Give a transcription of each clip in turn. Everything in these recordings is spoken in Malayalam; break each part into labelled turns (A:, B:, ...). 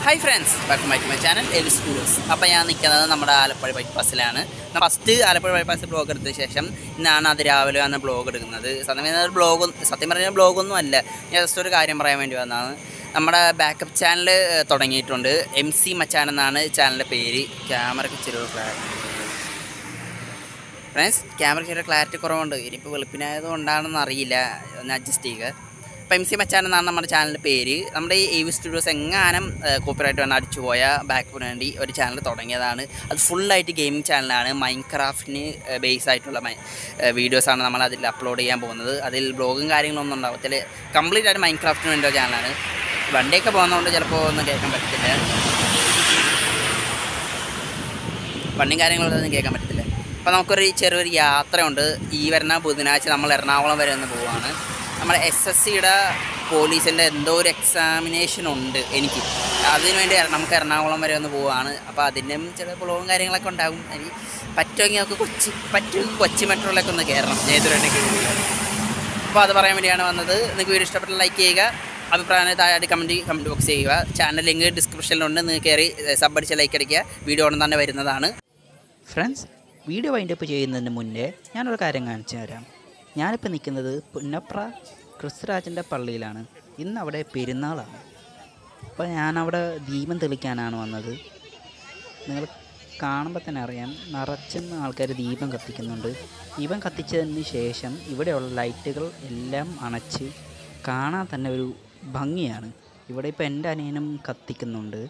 A: Hi friends, welcome back to my channel Els Tours. അപ്പോൾ ഞാൻ നിൽക്കുന്നത് നമ്മുടെ ആലപ്പുഴ ബൈപ്പാസിലാണ്. ഫസ്റ്റ് ആലപ്പുഴ ബൈപ്പാസ് ബ്ലോഗ് എടുത്ത ശേഷം ഇന്നാണ് അത് രാവിലെ വന്ന് ബ്ലോഗ് എടുക്കുന്നത്. സത്യം പറഞ്ഞാൽ ബ്ലോഗൊന്നും അല്ല, ഞാൻ ജസ്റ്റ് ഒരു കാര്യം പറയാൻ വേണ്ടി വന്നതാണ്. നമ്മുടെ ബാക്കപ്പ് ചാനൽ തുടങ്ങിയിട്ടുണ്ട്. MC മച്ചാൻ എന്നാണ് ചാനലിൻ്റെ പേര്. ക്യാമറയ്ക്ക് ചെറിയ ക്ലാരിറ്റി ക്ലാരിറ്റി കുറവുണ്ട്. ഇനിയിപ്പോൾ വെളുപ്പിനായത് കൊണ്ടാണെന്ന് അറിയില്ല, ഒന്ന് അഡ്ജസ്റ്റ് ചെയ്യുക. അപ്പോൾ MC മച്ചാൻ എന്നാണ് നമ്മുടെ ചാനലിൻ്റെ പേര്. നമ്മുടെ ഈ AV സ്റ്റുഡിയോസ് എങ്ങാനും കോപ്പിറൈറ്റ് വന്ന് അടിച്ചു പോയ ബാക്കിന് വേണ്ടി ഒരു ചാനൽ തുടങ്ങിയതാണ്. അത് ഫുള്ളായിട്ട് ഗെയിമിംഗ് ചാനലാണ്. മൈൻക്രാഫ്റ്റിന് ബേസ് ആയിട്ടുള്ള വീഡിയോസാണ് നമ്മൾ അതിൽ അപ്ലോഡ് ചെയ്യാൻ പോകുന്നത്. അതിൽ ബ്ലോഗും കാര്യങ്ങളൊന്നും ഉണ്ടാവത്തില്ല. കംപ്ലീറ്റ് ആയിട്ട് മൈൻക്രാഫ്റ്റിന് വേണ്ടിയുള്ള ചാനലാണ്. വണ്ടിയൊക്കെ പോകുന്നതുകൊണ്ട് ചിലപ്പോൾ ഒന്നും കേൾക്കാൻ പറ്റത്തില്ല, വണ്ടിയും കാര്യങ്ങളൊന്നും കേൾക്കാൻ പറ്റത്തില്ല. അപ്പോൾ നമുക്കൊരു ചെറിയൊരു യാത്രയുണ്ട്. ഈ വരുന്ന ബുധനാഴ്ച നമ്മൾ എറണാകുളം വരെ ഒന്ന് പോവുകയാണ്. നമ്മുടെ SSCയുടെ പോലീസിൻ്റെ എന്തോ ഒരു എക്സാമിനേഷൻ ഉണ്ട് എനിക്ക്. അതിനുവേണ്ടി നമുക്ക് എറണാകുളം വരെ ഒന്ന് പോവുകയാണ്. അപ്പോൾ അതിൻ്റെയും ചില ബ്ലോഗും കാര്യങ്ങളൊക്കെ ഉണ്ടാകും. എനിക്ക് പറ്റുമെങ്കിൽ നമുക്ക് കൊച്ചി മെട്രോയിലൊക്കെ ഒന്ന് കയറണം, നേതൃത്വത്തിലേക്ക്. അപ്പോൾ അത് പറയാൻ വേണ്ടിയാണ് വന്നത്. നിങ്ങൾക്ക് വീഡിയോ ഇഷ്ടപ്പെട്ട ലൈക്ക് ചെയ്യുക, അഭിപ്രായം താഴെ കമൻറ്റ് ബോക്സ് ചെയ്യുക. ചാനൽ ലിങ്ക് ഡിസ്ക്രിപ്ഷനിലുണ്ട്, നിങ്ങൾക്ക് കയറി സബ് അടിച്ച് ലൈക്ക് അടിക്കുക. വീഡിയോ ഉടൻ തന്നെ വരുന്നതാണ്.
B: ഫ്രണ്ട്സ്, വീഡിയോ വൈൻഡപ്പ് ചെയ്യുന്നതിന് മുന്നേ ഞാനൊരു കാര്യം കാണിച്ചു തരാം. ഞാനിപ്പോൾ നിൽക്കുന്നത് പുന്നപ്ര ക്രിസ്തുരാജൻ്റെ പള്ളിയിലാണ്. ഇന്ന് അവിടെ പെരുന്നാളാണ്. അപ്പോൾ ഞാനവിടെ ദീപം തെളിക്കാനാണ് വന്നത്. നിങ്ങൾ കാണുമ്പോൾ തന്നെ അറിയാം, നിറച്ചുന്ന ആൾക്കാർ ദീപം കത്തിക്കുന്നുണ്ട്. ദീപം കത്തിച്ചതിന് ശേഷം ഇവിടെയുള്ള ലൈറ്റുകൾ എല്ലാം അണച്ച് കാണാൻ തന്നെ ഒരു ഭംഗിയാണ്. ഇവിടെ ഇപ്പോൾ എൻ്റെ അനിയനും കത്തിക്കുന്നുണ്ട്,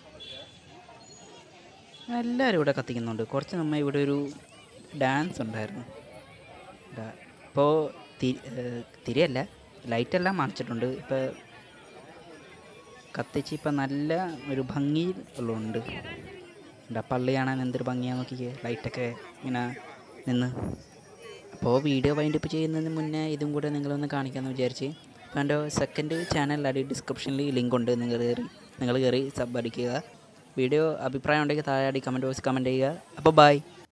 B: എല്ലാവരും ഇവിടെ കത്തിക്കുന്നുണ്ട്. കുറച്ച് മുമ്പ് ഇവിടെ ഒരു ഡാൻസ് ഉണ്ടായിരുന്നു. ഇപ്പോൾ തിരിയല്ല, ലൈറ്റെല്ലാം മറിച്ചിട്ടുണ്ട്. ഇപ്പോൾ കത്തിച്ച് ഇപ്പം നല്ല ഒരു ഭംഗി ഉള്ളുണ്ട്. പള്ളി കാണാൻ എന്തൊരു ഭംഗിയാണെന്ന് നോക്കിക്കേ, ലൈറ്റൊക്കെ ഇങ്ങനെ നിന്ന്. അപ്പോൾ വീഡിയോ വൈൻഡപ്പ് ചെയ്യുന്നതിന് മുന്നേ ഇതും കൂടെ നിങ്ങളൊന്ന് കാണിക്കാമെന്ന് വിചാരിച്ച്. അപ്പോൾ എൻ്റെ സെക്കൻഡ് ചാനലിൽ ഡിസ്ക്രിപ്ഷനിൽ ലിങ്ക് ഉണ്ട്, നിങ്ങൾ കയറി സബ് അടിക്കുക. വീഡിയോ അഭിപ്രായം ഉണ്ടെങ്കിൽ താഴെ കമൻറ്റ് ബോക്സ് കമൻറ്റ് ചെയ്യുക. അപ്പോൾ ബൈ.